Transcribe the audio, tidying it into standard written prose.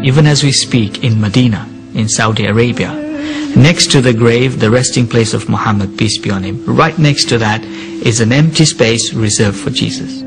even as we speak, in Medina, in Saudi Arabia. Next to the grave, the resting place of Muhammad, peace be on him, right next to that is an empty space reserved for Jesus.